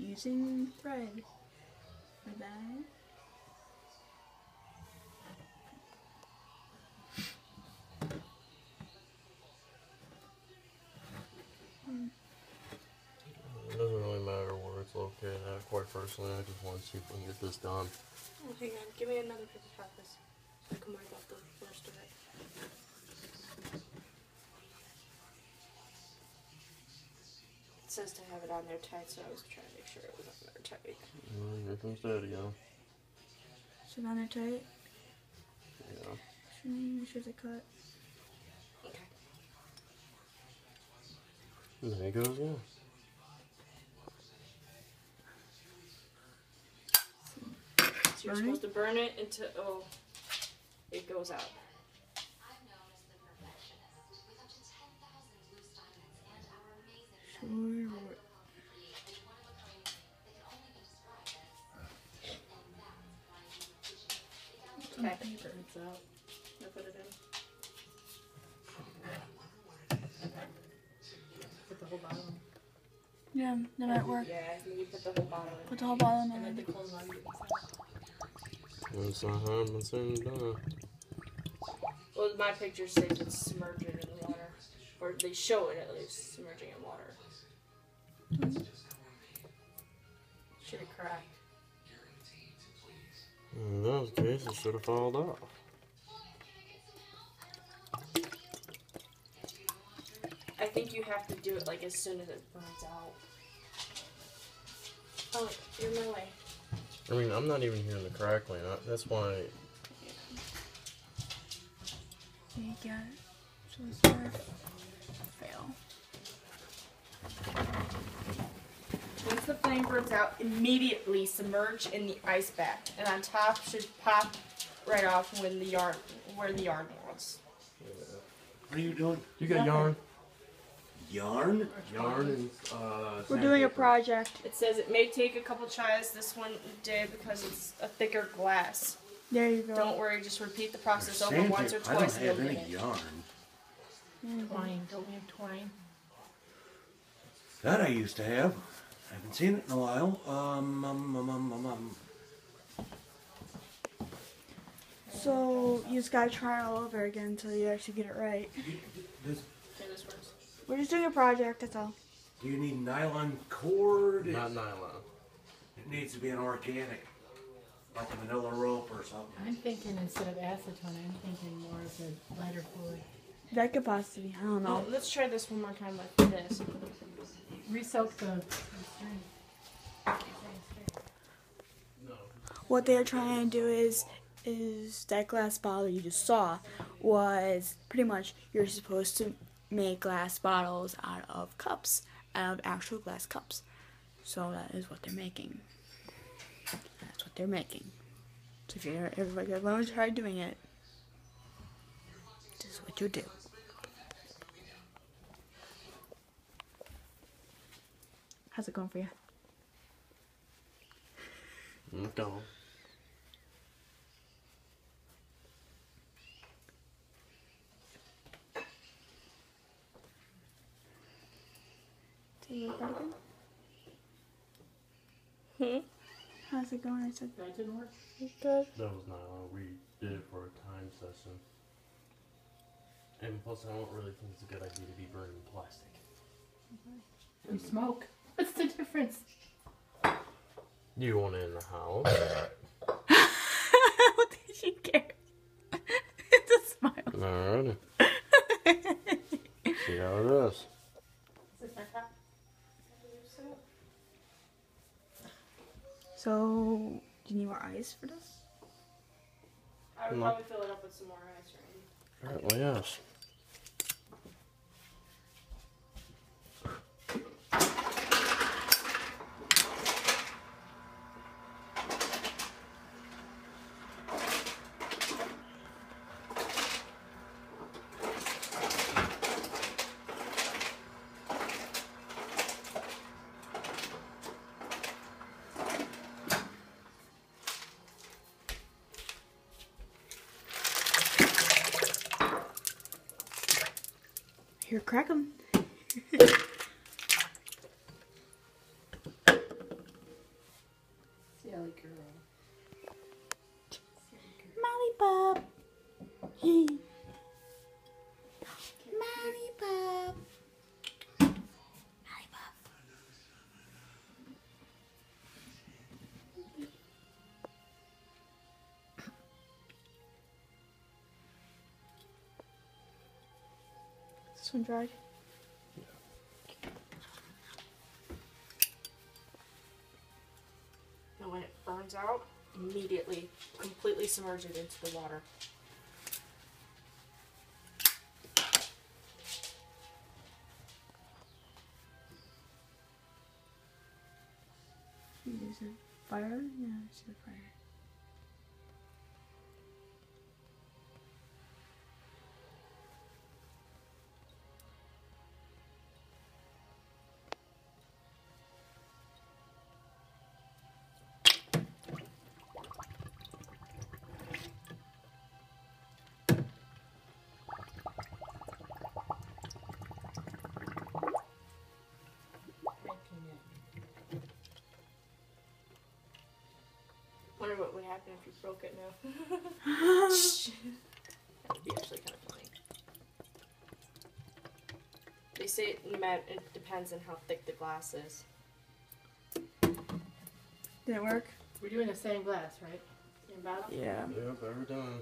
using thread for that. It doesn't really matter where it's located at, quite personally. I just want to see if we can get this done. Oh, hang on, give me another piece of practice so I can wipe off the worst of it. It says to have it on there tight, so I was trying to make sure it was on there tight. Here comes Daddy again. Sit on there tight. Yeah. Make sure they cut. Okay. And there he goes, yeah. So you're supposed to burn it until it goes out. Sure. Okay. Paper. It's out. I put it in. Put the whole bottle in. Yeah, that might work. Yeah, you put the whole bottle in. Put the whole bottle in And there. then the cold water inside. That's not 100% done. Well, my picture says it's submerging in water. Or they show it at least submerging in water. Should have cracked. In that case, it should have fallen off. I think you have to do it like as soon as it burns out. Oh, you're in my way. I mean, I'm not even hearing the crackling. That's why. You got it. So it's there. Fail. Once the flame burns out, immediately submerge in the ice bath, and on top should pop right off when the yarn, where the yarn was. What are you doing? You got yarn? Yarn? Yarn and We're doing a project. It says it may take a couple tries this one day because it's a thicker glass. There you go. Don't worry, just repeat the process over Sandpaper. once or I don't twice. and have you'll any get it. yarn. Twine. Don't we have twine? That I used to have. I haven't seen it in a while. So you just gotta try it all over again until you actually get it right. Does, Okay, this works. We're just doing a project, that's all. do you need nylon cord? not nylon. It needs to be an organic, like a manila rope or something. I'm thinking instead of acetone, I'm thinking more of the lighter fluid. That could possibly, I don't know. Oh, let's try this one more time like this. Re-soak the string. No. What they're trying to do is that glass bottle you just saw was pretty much you're supposed to make glass bottles out of cups, out of actual glass cups. So that is what they're making. That's what they're making. So if you're everybody ever tried doing it, this is what you do. How's it going for you? Okay. Do you look pretty Hmm? good? How's it going? I said That didn't work? good. That was nylon. We did it for a time session. And plus, I don't really think it's a good idea to be burning plastic. We smoke. What's the difference? You want it in the house? What did she care? It's a smile. Alrighty. See how it is. Is this my cup? So, do you need more ice for this? I would No. probably fill it up with some more ice, right? Apparently, yes. Here, crack them. this one dried? And when it burns out, immediately, completely submerge it into the water. Use a fire? Yeah, it's a fire. Wonder what would happen if you broke it now. That would be actually kind of funny. They say it depends on how thick the glass is. Did it work? We're doing the same glass, right? Same bottle? Yeah. Yep, ever done.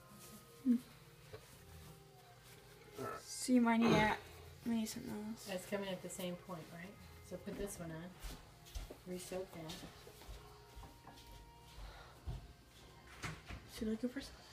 So you might need something else. That's coming at the same point, right? So put this one on. Re-soak that. So you're looking for something?